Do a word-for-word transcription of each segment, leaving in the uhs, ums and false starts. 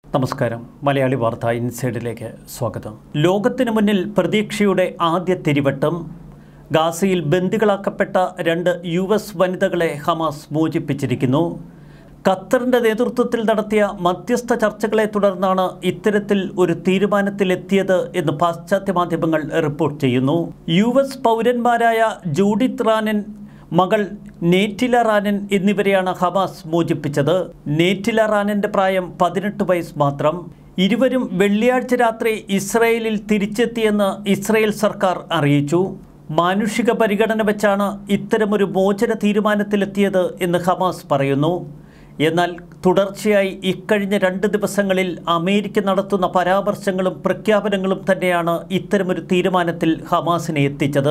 നമസ്കാരം. മലയാളി വാർത്ത ഇൻസൈഡിലേക്ക് സ്വാഗതം. ലോകത്തിനു മുന്നിൽ പ്രതീക്ഷയുടെ ആദ്യ തിരിവട്ടം. ഗാസയിൽ ബന്ദികളാക്കപ്പെട്ട രണ്ട് യു എസ് വനിതകളെ ഹമാസ് മോചിപ്പിച്ചിരിക്കുന്നു. ഖത്തറിൻ്റെ നേതൃത്വത്തിൽ നടത്തിയ മധ്യസ്ഥ ചർച്ചകളെ തുടർന്നാണ് ഇത്തരത്തിൽ ഒരു തീരുമാനത്തിലെത്തിയത് എന്ന് പാശ്ചാത്യ മാധ്യമങ്ങൾ റിപ്പോർട്ട് ചെയ്യുന്നു. യു എസ് പൗരന്മാരായ ജൂഡിത്ത് റാനൻ, മകൾ നേറ്റില റാനൻ എന്നിവരെയാണ് ഹമാസ് മോചിപ്പിച്ചത്. നേറ്റില റാനൻ്റെ പ്രായം പതിനെട്ട് വയസ്സ് മാത്രം. ഇരുവരും വെള്ളിയാഴ്ച രാത്രി ഇസ്രയേലിൽ തിരിച്ചെത്തിയെന്ന് ഇസ്രയേൽ സർക്കാർ അറിയിച്ചു. മാനുഷിക പരിഗണന വെച്ചാണ് ഇത്തരമൊരു മോചന തീരുമാനത്തിലെത്തിയത് എന്ന് ഹമാസ് പറയുന്നു. എന്നാൽ തുടർച്ചയായി ഇക്കഴിഞ്ഞ രണ്ട് ദിവസങ്ങളിൽ അമേരിക്ക നടത്തുന്ന പരാമർശങ്ങളും പ്രഖ്യാപനങ്ങളും തന്നെയാണ് ഇത്തരമൊരു തീരുമാനത്തിൽ ഹമാസിനെ എത്തിച്ചത്.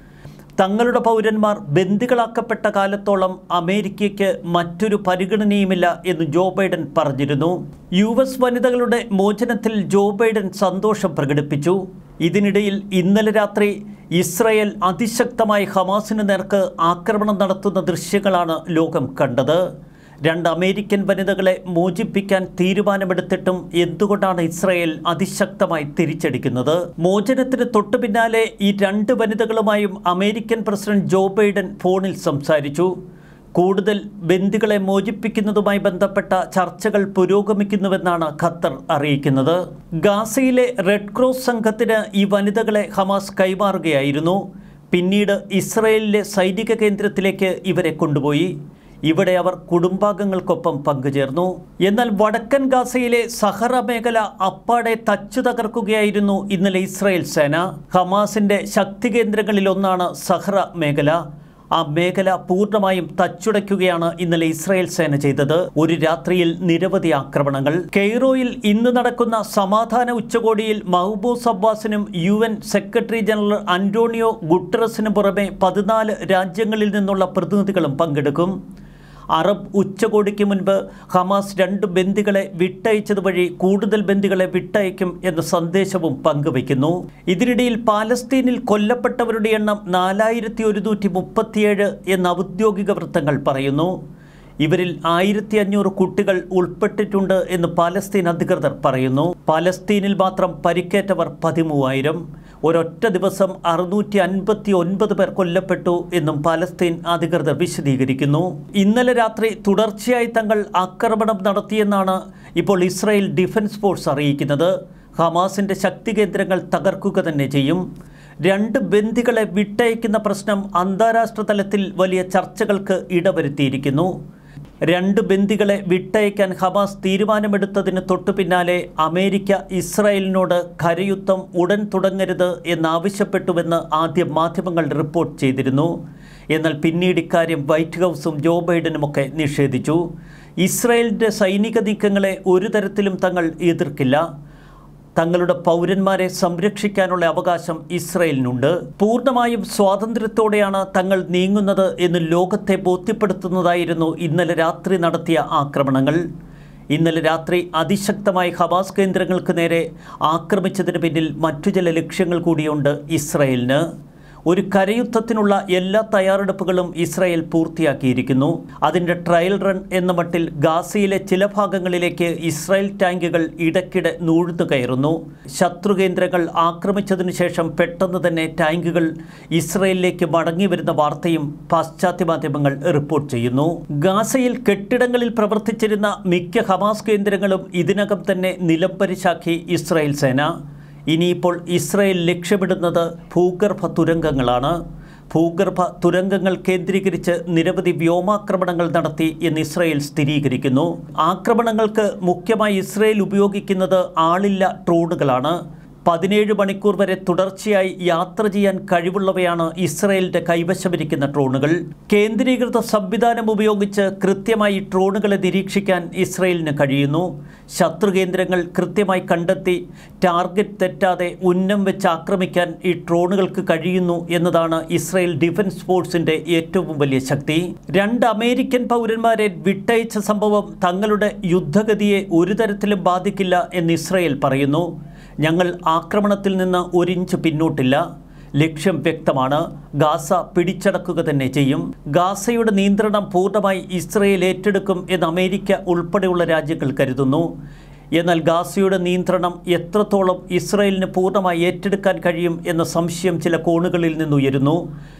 തങ്ങളുടെ പൗരന്മാർ ബന്ദികളാക്കപ്പെട്ട കാലത്തോളം അമേരിക്കയ്ക്ക് മറ്റൊരു പരിഗണനയുമില്ല എന്ന് ജോ ബൈഡൻ പറഞ്ഞിരുന്നു. യു എസ് വനിതകളുടെ മോചനത്തിൽ ജോ ബൈഡൻ സന്തോഷം പ്രകടിപ്പിച്ചു. ഇതിനിടയിൽ ഇന്നലെ രാത്രി ഇസ്രയേൽ അതിശക്തമായി ഹമാസിന് നേർക്ക് ആക്രമണം നടത്തുന്ന ദൃശ്യങ്ങളാണ് ലോകം കണ്ടത്. രണ്ട് അമേരിക്കൻ വനിതകളെ മോചിപ്പിക്കാൻ തീരുമാനമെടുത്തിട്ടും എന്തുകൊണ്ടാണ് ഇസ്രയേൽ അതിശക്തമായി തിരിച്ചടിക്കുന്നത്? മോചനത്തിന് തൊട്ടു പിന്നാലെ ഈ രണ്ട് വനിതകളുമായും അമേരിക്കൻ പ്രസിഡന്റ് ജോ ബൈഡൻ ഫോണിൽ സംസാരിച്ചു. കൂടുതൽ ബന്ദികളെ മോചിപ്പിക്കുന്നതുമായി ബന്ധപ്പെട്ട ചർച്ചകൾ പുരോഗമിക്കുന്നുവെന്നാണ് ഖത്തർ അറിയിക്കുന്നത്. ഗാസയിലെ റെഡ് ക്രോസ് സംഘത്തിന് ഈ വനിതകളെ ഹമാസ് കൈമാറുകയായിരുന്നു. പിന്നീട് ഇസ്രയേലിലെ സൈനിക കേന്ദ്രത്തിലേക്ക് ഇവരെ കൊണ്ടുപോയി. ഇവിടെ അവർ കുടുംബാംഗങ്ങൾക്കൊപ്പം പങ്കുചേർന്നു. എന്നാൽ വടക്കൻ ഗാസയിലെ സഹറ മേഖല അപ്പാടെ തച്ചു തകർക്കുകയായിരുന്നു ഇന്നലെ ഇസ്രായേൽ സേന. ഹമാസിൻ്റെ ശക്തി കേന്ദ്രങ്ങളിലൊന്നാണ് സഹറ മേഖല. ആ മേഖല പൂർണ്ണമായും തച്ചുടയ്ക്കുകയാണ് ഇന്നലെ ഇസ്രായേൽ സേന ചെയ്തത്. ഒരു രാത്രിയിൽ നിരവധി ആക്രമണങ്ങൾ. കെയ്റോയിൽ ഇന്ന് നടക്കുന്ന സമാധാന ഉച്ചകോടിയിൽ മഹ്മൂദ് അബ്ബാസിനും U N secretary general Antonio ഗുട്ടറസിനും പുറമെ പതിനാല് രാജ്യങ്ങളിൽ നിന്നുള്ള പ്രതിനിധികളും പങ്കെടുക്കും. അറബ് ഉച്ചകോടിക്ക് മുൻപ് ഹമാസ് രണ്ട് ബന്ദികളെ വിട്ടയച്ചത് വഴി കൂടുതൽ ബന്ദികളെ വിട്ടയക്കും എന്ന സന്ദേശവും പങ്കുവയ്ക്കുന്നു. ഇതിനിടയിൽ പാലസ്തീനിൽ കൊല്ലപ്പെട്ടവരുടെ എണ്ണം നാലായിരത്തി ഒരുന്നൂറ്റി മുപ്പത്തിയേഴ് എന്ന് ഔദ്യോഗിക വൃത്തങ്ങൾ പറയുന്നു. ഇവരിൽ ആയിരത്തി അഞ്ഞൂറ് കുട്ടികൾ ഉൾപ്പെട്ടിട്ടുണ്ട് എന്ന് പാലസ്തീൻ അധികൃതർ പറയുന്നു. പാലസ്തീനിൽ മാത്രം പരിക്കേറ്റവർ പതിമൂവായിരം. ഒരൊറ്റ ദിവസം അറുന്നൂറ്റി അൻപത്തി ഒൻപത് പേർ കൊല്ലപ്പെട്ടു എന്നും പാലസ്തീൻ അധികൃതർ വിശദീകരിക്കുന്നു. ഇന്നലെ രാത്രി തുടർച്ചയായി തങ്ങൾ ആക്രമണം നടത്തിയെന്നാണ് ഇപ്പോൾ ഇസ്രായേൽ ഡിഫൻസ് ഫോഴ്സ് അറിയിക്കുന്നത്. ഹമാസിൻ്റെ ശക്തി കേന്ദ്രങ്ങൾ തകർക്കുക തന്നെ ചെയ്യും. രണ്ട് ബന്ദികളെ വിട്ടയക്കുന്ന പ്രശ്നം അന്താരാഷ്ട്ര തലത്തിൽ വലിയ ചർച്ചകൾക്ക് ഇടവരുത്തിയിരിക്കുന്നു. രണ്ട് ബന്ദികളെ വിട്ടയക്കാൻ ഹമാസ് തീരുമാനമെടുത്തതിന് തൊട്ടു പിന്നാലെ അമേരിക്ക ഇസ്രായേലിനോട് കരയുദ്ധം ഉടൻ തുടങ്ങരുത് എന്നാവശ്യപ്പെട്ടുവെന്ന് ആദ്യം മാധ്യമങ്ങൾ റിപ്പോർട്ട് ചെയ്തിരുന്നു. എന്നാൽ പിന്നീട് ഇക്കാര്യം വൈറ്റ് ഹൗസും ജോ ബൈഡനുമൊക്കെ നിഷേധിച്ചു. ഇസ്രായേലിൻ്റെ സൈനിക നീക്കങ്ങളെ ഒരു തരത്തിലും തങ്ങൾ എതിർക്കില്ല. തങ്ങളുടെ പൗരന്മാരെ സംരക്ഷിക്കാനുള്ള അവകാശം ഇസ്രായേലിനുണ്ട്. പൂർണ്ണമായും സ്വാതന്ത്ര്യത്തോടെയാണ് തങ്ങൾ നീങ്ങുന്നത് എന്ന് ലോകത്തെ ബോധ്യപ്പെടുത്തുന്നതായിരുന്നു ഇന്നലെ രാത്രി നടത്തിയ ആക്രമണങ്ങൾ. ഇന്നലെ രാത്രി അതിശക്തമായി ഹമാസ് കേന്ദ്രങ്ങൾക്ക് നേരെ ആക്രമിച്ചതിന് പിന്നിൽ മറ്റു ചില ലക്ഷ്യങ്ങൾ കൂടിയുണ്ട് ഇസ്രായേലിന്. ഒരു കരയുദ്ധത്തിനുള്ള എല്ലാ തയ്യാറെടുപ്പുകളും ഇസ്രായേൽ പൂർത്തിയാക്കിയിരിക്കുന്നു. അതിൻ്റെ ട്രയൽ റൺ എന്ന മട്ടിൽ ഗാസയിലെ ചില ഭാഗങ്ങളിലേക്ക് ഇസ്രായേൽ ടാങ്കുകൾ ഇടയ്ക്കിടെ നൂഴ്ന്നു കയറുന്നു. ശത്രു കേന്ദ്രങ്ങൾ ആക്രമിച്ചതിനു ശേഷം പെട്ടെന്ന് തന്നെ ടാങ്കുകൾ ഇസ്രായേലിലേക്ക് മടങ്ങി വരുന്ന വാർത്തയും പാശ്ചാത്യ മാധ്യമങ്ങൾ റിപ്പോർട്ട് ചെയ്യുന്നു. ഗാസയിൽ കെട്ടിടങ്ങളിൽ പ്രവർത്തിച്ചിരുന്ന മിക്ക ഹമാസ് കേന്ദ്രങ്ങളും ഇതിനകം തന്നെ നിലംപരിശാക്കി ഇസ്രായേൽ സേന. ഇനിയിപ്പോൾ ഇസ്രായേൽ ലക്ഷ്യമിടുന്നത് ഭൂഗർഭ തുരങ്കങ്ങളാണ്. ഭൂഗർഭ തുരങ്കങ്ങൾ കേന്ദ്രീകരിച്ച് നിരവധി വ്യോമാക്രമണങ്ങൾ നടത്തി എന്ന് ഇസ്രായേൽ സ്ഥിരീകരിക്കുന്നു. ആക്രമണങ്ങൾക്ക് മുഖ്യമായി ഇസ്രായേൽ ഉപയോഗിക്കുന്നത് ആളില്ല ഡ്രോണുകളാണ്. പതിനേഴ് മണിക്കൂർ വരെ തുടർച്ചയായി യാത്ര ചെയ്യാൻ കഴിവുള്ളവയാണ് ഇസ്രായേലിൻ്റെ കൈവശമിരിക്കുന്ന ഡ്രോണുകൾ. കേന്ദ്രീകൃത സംവിധാനം ഉപയോഗിച്ച് കൃത്യമായി ഡ്രോണുകളെ നിരീക്ഷിക്കാൻ ഇസ്രായേലിന് കഴിയുന്നു. ശത്രു കേന്ദ്രങ്ങൾ കൃത്യമായി കണ്ടെത്തി ടാർഗറ്റ് തെറ്റാതെ ഉന്നം വെച്ച് ആക്രമിക്കാൻ ഈ ഡ്രോണുകൾക്ക് കഴിയുന്നു എന്നതാണ് ഇസ്രായേൽ ഡിഫൻസ് ഫോഴ്സിൻ്റെ ഏറ്റവും വലിയ ശക്തി. രണ്ട് അമേരിക്കൻ പൗരന്മാരെ വിട്ടയച്ച സംഭവം തങ്ങളുടെ യുദ്ധഗതിയെ ഒരു തരത്തിലും ബാധിക്കില്ല എന്ന് ഇസ്രായേൽ പറയുന്നു. ഞങ്ങൾ ആക്രമണത്തിൽ നിന്ന് ഒരിഞ്ച് പിന്നോട്ടില്ല. ലക്ഷ്യം വ്യക്തമാണ്. ഗാസ പിടിച്ചടക്കുക തന്നെ ചെയ്യും. ഗാസയുടെ നിയന്ത്രണം പൂർണ്ണമായി ഇസ്രയേൽ ഏറ്റെടുക്കും എന്ന് അമേരിക്ക ഉൾപ്പെടെയുള്ള രാജ്യങ്ങൾ കരുതുന്നു. എന്നാൽ ഗാസയുടെ നിയന്ത്രണം എത്രത്തോളം ഇസ്രായേലിന് പൂർണ്ണമായി ഏറ്റെടുക്കാൻ കഴിയും എന്ന സംശയം ചില കോണുകളിൽ നിന്നുയരുന്നു.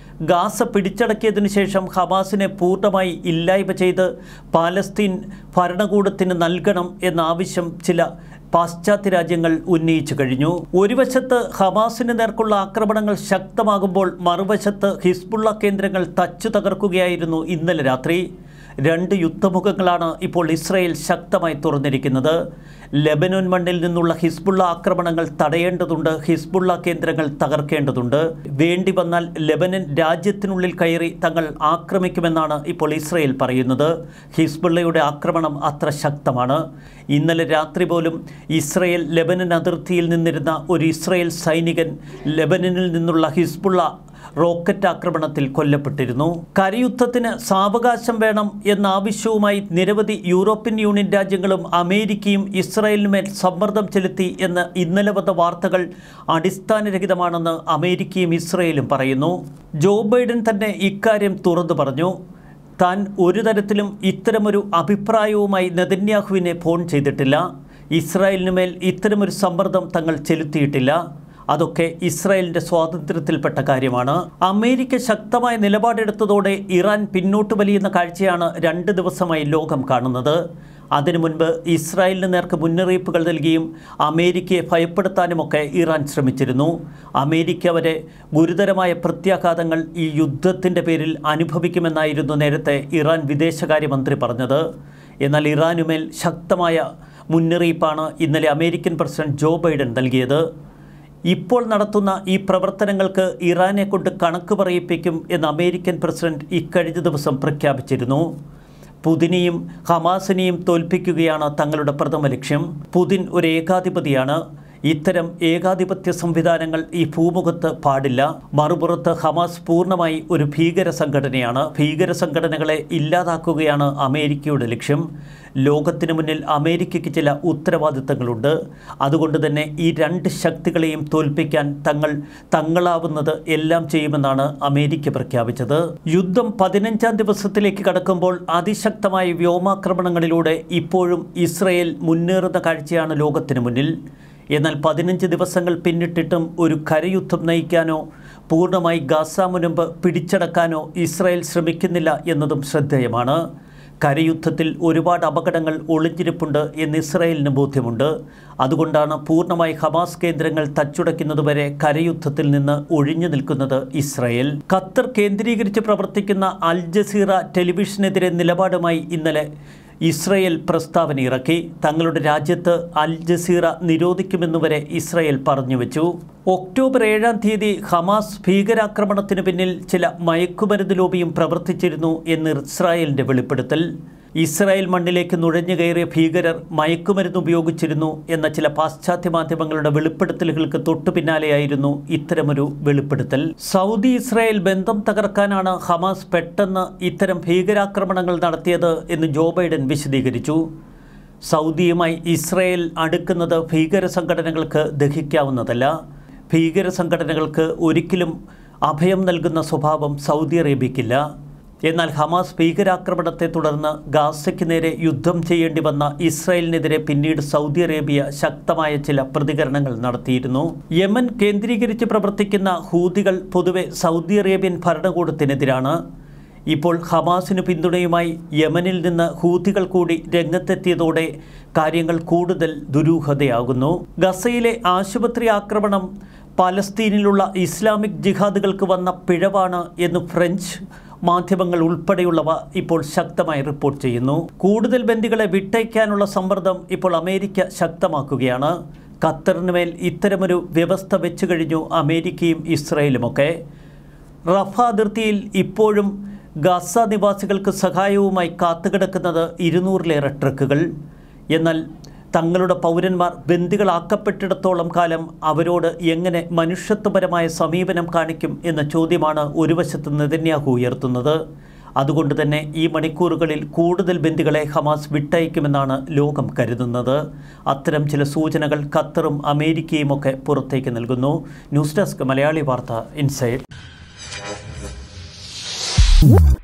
ഗാസ പിടിച്ചടക്കിയതിനു ശേഷം ഹമാസിനെ പൂർണ്ണമായി ഇല്ലായ്മ ചെയ്ത് പാലസ്തീൻ ഭരണകൂടത്തിന് നൽകണം എന്ന ആവശ്യം ചില പാശ്ചാത്യ രാജ്യങ്ങൾ ഉന്നയിച്ചു കഴിഞ്ഞു. ഒരു വശത്ത് ഹമാസിന് നേർക്കുള്ള ആക്രമണങ്ങൾ ശക്തമാകുമ്പോൾ മറുവശത്ത് ഹിസ്ബുള്ള കേന്ദ്രങ്ങൾ തച്ചു തകർക്കുകയായിരുന്നു ഇന്നലെ രാത്രി. രണ്ട് യുദ്ധമുഖങ്ങളാണ് ഇപ്പോൾ ഇസ്രായേൽ ശക്തമായി തുറന്നിരിക്കുന്നത്. ലെബനോൻ മണ്ണിൽ നിന്നുള്ള ഹിസ്ബുള്ള ആക്രമണങ്ങൾ തടയേണ്ടതുണ്ട്, ഹിസ്ബുള്ള കേന്ദ്രങ്ങൾ തകർക്കേണ്ടതുണ്ട്. വേണ്ടി വന്നാൽ ലെബനൻ രാജ്യത്തിനുള്ളിൽ കയറി തങ്ങൾ ആക്രമിക്കുമെന്നാണ് ഇപ്പോൾ ഇസ്രായേൽ പറയുന്നത്. ഹിസ്ബുള്ളയുടെ ആക്രമണം അത്ര ശക്തമാണ്. ഇന്നലെ രാത്രി പോലും ഇസ്രായേൽ ലെബനൻ അതിർത്തിയിൽ നിന്നിരുന്ന ഒരു ഇസ്രായേൽ സൈനികൻ ലെബനനിൽ നിന്നുള്ള ഹിസ്ബുള്ള റോക്കറ്റ് ആക്രമണത്തിൽ കൊല്ലപ്പെട്ടിരുന്നു. കരയുദ്ധത്തിന് സാവകാശം വേണം എന്ന ആവശ്യവുമായി നിരവധി യൂറോപ്യൻ യൂണിയൻ രാജ്യങ്ങളും അമേരിക്കയും ഇസ്രായേലിനുമേൽ സമ്മർദ്ദം ചെലുത്തി എന്ന് ഇന്നലെ വന്ന വാർത്തകൾ അടിസ്ഥാനരഹിതമാണെന്ന് അമേരിക്കയും ഇസ്രായേലും പറയുന്നു. ജോ ബൈഡൻ തന്നെ ഇക്കാര്യം തുറന്നു പറഞ്ഞു. താൻ ഒരു തരത്തിലും ഇത്തരമൊരു അഭിപ്രായവുമായി നെതന്യാഹുവിനെ ഫോൺ ചെയ്തിട്ടില്ല. ഇസ്രായേലിനുമേൽ ഇത്തരമൊരു സമ്മർദ്ദം തങ്ങൾ ചെലുത്തിയിട്ടില്ല. അതൊക്കെ ഇസ്രായേലിൻ്റെ സ്വാതന്ത്ര്യത്തിൽപ്പെട്ട കാര്യമാണ്. അമേരിക്ക ശക്തമായ നിലപാടെടുത്തതോടെ ഇറാൻ പിന്നോട്ട് വലിയുന്ന കാഴ്ചയാണ് രണ്ട് ദിവസമായി ലോകം കാണുന്നത്. അതിനു മുൻപ് ഇസ്രായേലിന് നേർക്ക് മുന്നറിയിപ്പുകൾ നൽകിയും അമേരിക്കയെ ഭയപ്പെടുത്താനുമൊക്കെ ഇറാൻ ശ്രമിച്ചിരുന്നു. അമേരിക്ക വരെ ഗുരുതരമായ പ്രത്യാഘാതങ്ങൾ ഈ യുദ്ധത്തിൻ്റെ പേരിൽ അനുഭവിക്കുമെന്നായിരുന്നു നേരത്തെ ഇറാൻ വിദേശകാര്യമന്ത്രി പറഞ്ഞത്. എന്നാൽ ഇറാനുമേൽ ശക്തമായ മുന്നറിയിപ്പാണ് ഇന്നലെ അമേരിക്കൻ പ്രസിഡന്റ് ജോ ബൈഡൻ നൽകിയത്. ഇപ്പോൾ നടത്തുന്ന ഈ പ്രവർത്തനങ്ങൾക്ക് ഇറാനെ കൊണ്ട് കണക്ക് പറയിപ്പിക്കും എന്ന് അമേരിക്കൻ പ്രസിഡന്റ് ഇക്കഴിഞ്ഞ ദിവസം പ്രഖ്യാപിച്ചിരുന്നു. പുതിനെയും ഹമാസിനെയും തോൽപ്പിക്കുകയാണ് തങ്ങളുടെ പ്രഥമ ലക്ഷ്യം. പുതിൻ ഒരു ഏകാധിപതിയാണ്. ഇത്തരം ഏകാധിപത്യ സംവിധാനങ്ങൾ ഈ ഭൂമുഖത്ത് പാടില്ല. മറുപുറത്ത് ഹമാസ് പൂർണ്ണമായി ഒരു ഭീകര സംഘടനയാണ്. ഭീകര സംഘടനകളെ ഇല്ലാതാക്കുകയാണ് അമേരിക്കയുടെ ലക്ഷ്യം. ലോകത്തിന് മുന്നിൽ അമേരിക്കയ്ക്ക് ചില ഉത്തരവാദിത്തങ്ങളുണ്ട്. അതുകൊണ്ട് തന്നെ ഈ രണ്ട് ശക്തികളെയും തോൽപ്പിക്കാൻ തങ്ങൾ തങ്ങളാവുന്നത് എല്ലാം ചെയ്യുമെന്നാണ് അമേരിക്ക പ്രഖ്യാപിച്ചത്. യുദ്ധം പതിനഞ്ചാം ദിവസത്തിലേക്ക് കടക്കുമ്പോൾ അതിശക്തമായ വ്യോമാക്രമണങ്ങളിലൂടെ ഇപ്പോഴും ഇസ്രായേൽ മുന്നേറുന്ന കാഴ്ചയാണ് ലോകത്തിന് മുന്നിൽ. എന്നാൽ പതിനഞ്ച് ദിവസങ്ങൾ പിന്നിട്ടിട്ടും ഒരു കരയുദ്ധം നയിക്കാനോ പൂർണ്ണമായി ഗാസ മുനമ്പ് പിടിച്ചടക്കാനോ ഇസ്രായേൽ ശ്രമിക്കുന്നില്ല എന്നതും ശ്രദ്ധേയമാണ്. കരയുദ്ധത്തിൽ ഒരുപാട് അപകടങ്ങൾ ഒളിഞ്ഞിരിപ്പുണ്ട് എന്ന് ഇസ്രായേലിന് ബോധ്യമുണ്ട്. അതുകൊണ്ടാണ് പൂർണ്ണമായി ഹമാസ് കേന്ദ്രങ്ങൾ തച്ചുടയ്ക്കുന്നതുവരെ കരയുദ്ധത്തിൽ നിന്ന് ഒഴിഞ്ഞു നിൽക്കുന്നത് ഇസ്രായേൽ. ഖത്തർ കേന്ദ്രീകരിച്ച് പ്രവർത്തിക്കുന്ന അൽ ജസീറ ടെലിവിഷനെതിരെ നിലപാടുമായി ഇന്നലെ ഇസ്രായേൽ പ്രസ്താവന ഇറക്കി. തങ്ങളുടെ രാജ്യത്ത് അൽ ജസീറ നിരോധിക്കുമെന്നുവരെ ഇസ്രായേൽ പറഞ്ഞുവെച്ചു. ഒക്ടോബർ ഏഴാം തീയതി ഹമാസ് ഭീകരാക്രമണത്തിന് പിന്നിൽ ചില മയക്കുമരുന്ന് ലോബിയും പ്രവർത്തിച്ചിരുന്നു എന്ന് ഇസ്രായേലിൻ്റെ വെളിപ്പെടുത്തൽ. ഇസ്രായേൽ മണ്ണിലേക്ക് നുഴഞ്ഞു കയറിയ ഭീകരർ മയക്കുമരുന്ന് ഉപയോഗിച്ചിരുന്നു എന്ന ചില പാശ്ചാത്യ മാധ്യമങ്ങളുടെ വെളിപ്പെടുത്തലുകൾക്ക് തൊട്ടു പിന്നാലെയായിരുന്നു ഇത്തരമൊരു വെളിപ്പെടുത്തൽ. സൗദി ഇസ്രായേൽ ബന്ധം തകർക്കാനാണ് ഹമാസ് പെട്ടെന്ന് ഇത്തരം ഭീകരാക്രമണങ്ങൾ നടത്തിയത് എന്ന് ജോ ബൈഡൻ വിശദീകരിച്ചു. സൗദിയുമായി ഇസ്രായേൽ അടുക്കുന്നത് ഭീകര സംഘടനകൾക്ക് ദഹിക്കാവുന്നതല്ല. ഭീകര സംഘടനകൾക്ക് ഒരിക്കലും അഭയം നൽകുന്ന സ്വഭാവം സൗദി അറേബ്യയ്ക്കില്ല. എന്നാൽ ഹമാസ് ഭീകരാക്രമണത്തെ തുടർന്ന് ഗാസയ്ക്ക് നേരെ യുദ്ധം ചെയ്യേണ്ടി വന്ന ഇസ്രായേലിനെതിരെ പിന്നീട് സൗദി അറേബ്യ ശക്തമായ ചില പ്രതികരണങ്ങൾ നടത്തിയിരുന്നു. യമൻ കേന്ദ്രീകരിച്ച് പ്രവർത്തിക്കുന്ന ഹൂതികൾ പൊതുവെ സൗദി അറേബ്യൻ ഭരണകൂടത്തിനെതിരാണ്. ഇപ്പോൾ ഹമാസിന് പിന്തുണയുമായി യമനിൽ നിന്ന് ഹൂതികൾ കൂടി രംഗത്തെത്തിയതോടെ കാര്യങ്ങൾ കൂടുതൽ ദുരൂഹതയാകുന്നു. ഗസയിലെ ആശുപത്രി ആക്രമണം പാലസ്തീനിലുള്ള ഇസ്ലാമിക് ജിഹാദുകൾക്ക് വന്ന പിഴവാണ് എന്ന് ഫ്രഞ്ച് മാധ്യമങ്ങൾ ഉൾപ്പെടെയുള്ളവ ഇപ്പോൾ ശക്തമായി റിപ്പോർട്ട് ചെയ്യുന്നു. കൂടുതൽ ബന്ദികളെ വിട്ടയക്കാനുള്ള സമ്മർദ്ദം ഇപ്പോൾ അമേരിക്ക ശക്തമാക്കുകയാണ്. ഖത്തറിന് മേൽ ഇത്തരമൊരു വ്യവസ്ഥ വെച്ചു കഴിഞ്ഞു അമേരിക്കയും ഇസ്രായേലുമൊക്കെ. റഫ അതിർത്തിയിൽ ഇപ്പോഴും ഗാസ നിവാസികൾക്ക് സഹായവുമായി കാത്തുകിടക്കുന്നത് ഇരുന്നൂറിലേറെ ട്രക്കുകൾ. എന്നാൽ തങ്ങളുടെ പൗരന്മാർ ബന്ദികളാക്കപ്പെട്ടിടത്തോളം കാലം അവരോട് എങ്ങനെ മനുഷ്യത്വപരമായ സമീപനം കാണിക്കും എന്ന ചോദ്യമാണ് ഒരു വശത്ത് നെതന്യാഹു ഉയർത്തുന്നത്. അതുകൊണ്ട് തന്നെ ഈ മണിക്കൂറുകളിൽ കൂടുതൽ ബന്ദികളെ ഹമാസ് വിട്ടയക്കുമെന്നാണ് ലോകം കരുതുന്നത്. അത്തരം ചില സൂചനകൾ ഖത്തറും അമേരിക്കയും ഒക്കെ പുറത്തേക്ക് നൽകുന്നു. ന്യൂസ് ഡെസ്ക് മലയാളി വാർത്ത ഇൻസൈഡ്.